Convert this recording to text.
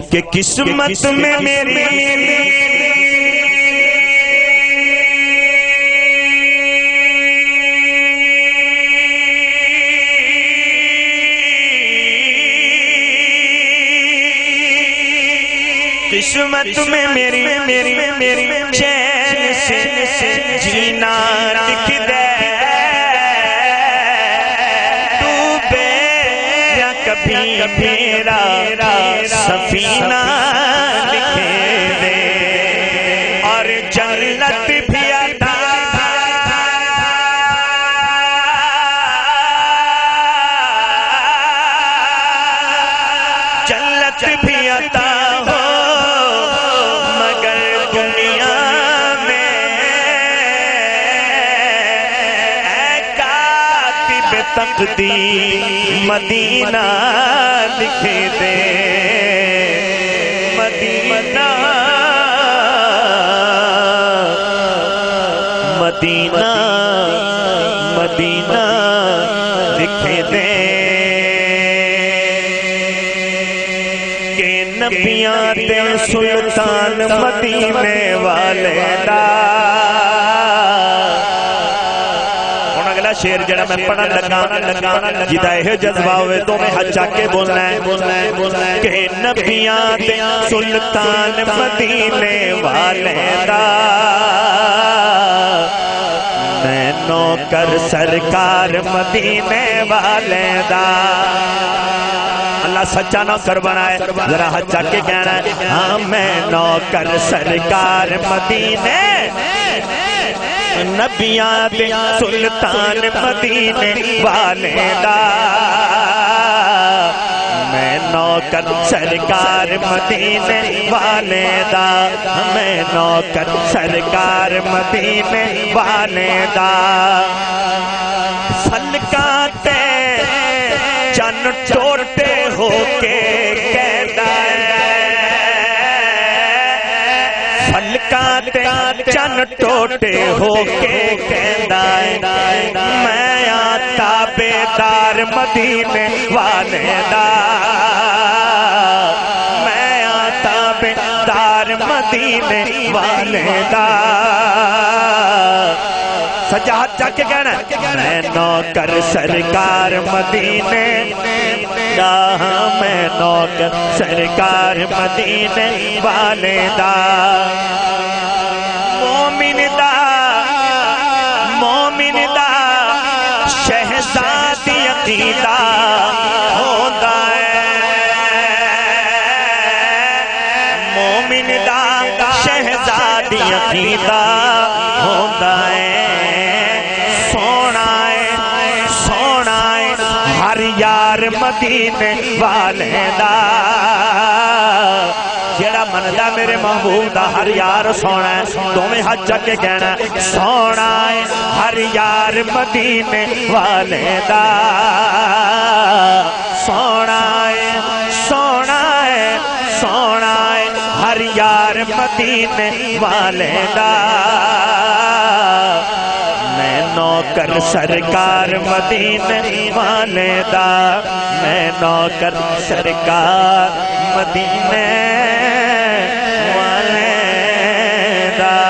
کہ قسمت میں میری قسمت میں میری چین سے جینا لکھ دے ڈوبے یا کبھی میرا سفینہ لکھ دے اور جنت بھی عطا جنت بھی عطا تقدیر مدینہ لکھ دے مدینہ مدینہ مدینہ لکھ دے کہ نبیاں تے سلطان مدینے والے دا شیر جڑا میں پڑھن لگا جدا ہے جذبہ ہوئے تو میں حج چاہ کے بولنا ہے کہ نبیاں تے سلطان مدینے والے دا میں نوکر سرکار مدینے والے دا اللہ سچا نوکر بنائے ذرا حج چاہ کے کہنا ہے ہاں میں نوکر سرکار مدینے نبیاں دے سلطان مدینے والے دا میں نوکر سرکار مدینے والے دا میں نوکر سرکار مدینے والے دا فلکاں تے چن ٹوٹے ہو کے کہتا فلکاں تے چن ٹوٹے ہو کے کہندا ہے میں تابعدار مدینے والے دا میں تابعدار مدینے والے دا سجاد جا کے کہنا میں نوکر سرکار مدینے دا میں نوکر سرکار مدینے والے دا مومن دا شہزادی عقیدہ ہوتا ہے مومن دا شہزادی عقیدہ ہوتا ہے سونا ہے ہر یار مدینے والے دا جیڑا مندا میرے محبوب دا ہر یار سونا ہے تو میں حج جا کے کہنا سونا ہے ہر یار مدینے والے دا سونا ہے ہر یار مدینے والے دا میں نوکر سرکار مدینے والے دا میں نوکر سرکار مدینے والے دا